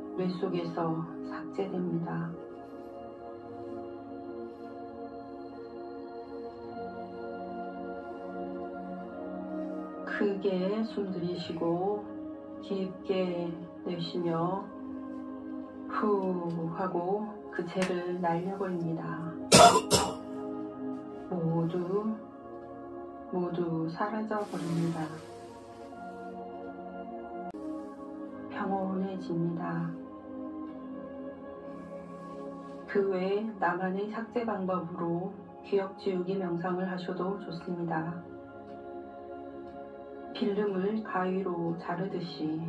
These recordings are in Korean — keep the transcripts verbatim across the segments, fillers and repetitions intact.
뇌 속에서 삭제됩니다. 크게 숨 들이쉬고 깊게 내쉬며 후 하고 그 죄를 날려버립니다. 모두 모두 사라져버립니다. 평온해집니다. 그 외에 나만의 삭제 방법으로 기억 지우기 명상을 하셔도 좋습니다. 필름을 가위로 자르듯이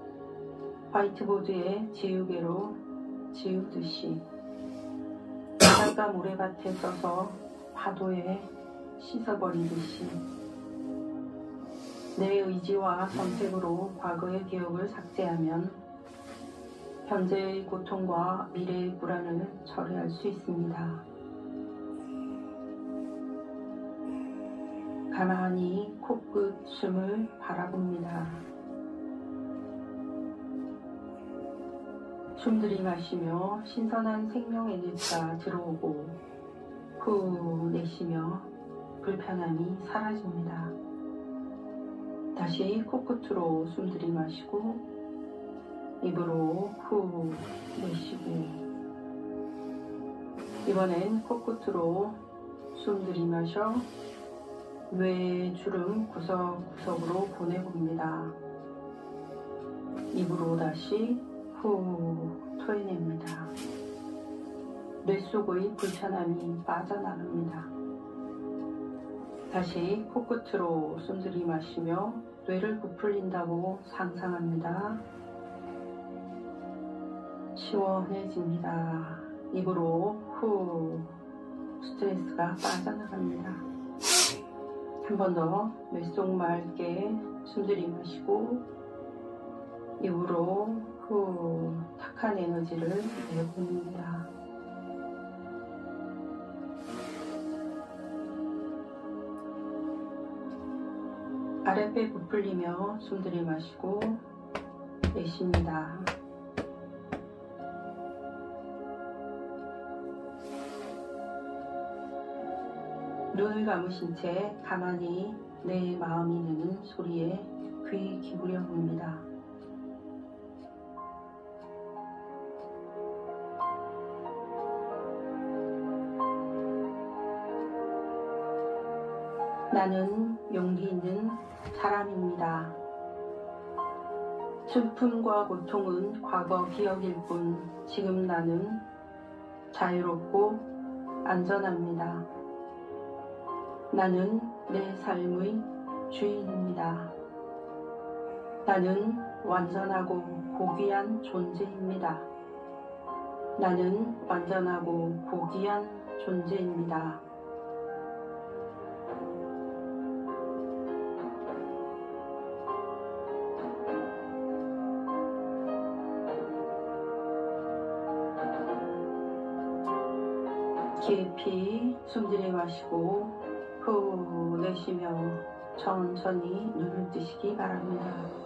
화이트보드에 지우개로 지우듯이 바닷가 모래밭에 써서 파도에 씻어버리듯이 내 의지와 선택으로 과거의 기억을 삭제하면 현재의 고통과 미래의 불안을 처리할 수 있습니다. 가만히 코끝 숨을 바라봅니다. 숨 들이마시며 신선한 생명 에너지가 들어오고 후 내쉬며 불편함이 사라집니다. 다시 코끝으로 숨 들이마시고 입으로 후 내쉬고 이번엔 코끝으로 숨 들이마셔 뇌의 주름 구석구석으로 보내봅니다. 입으로 다시 후 토해냅니다. 뇌 속의 불편함이 빠져나갑니다. 다시 코끝으로 숨 들이마시며 뇌를 부풀린다고 상상합니다. 시원해집니다. 입으로 후 스트레스가 빠져나갑니다. 한 번 더 뇌 속 맑게 숨 들이마시고 입으로 후 탁한 에너지를 내보냅니다. 아랫배 부풀리며 숨 들이마시고 내쉽니다. 눈을 감으신 채 가만히 내 마음이 내는 소리에 귀 기울여 봅니다. 나는 용기 있는 사람입니다. 슬픔과 고통은 과거 기억일 뿐 지금 나는 자유롭고 안전합니다. 나는 내 삶의 주인입니다. 나는 완전하고 고귀한 존재입니다. 나는 완전하고 고귀한 존재입니다. 깊이 숨 들이마시고 후 내쉬며 천천히 눈을 뜨시기 바랍니다.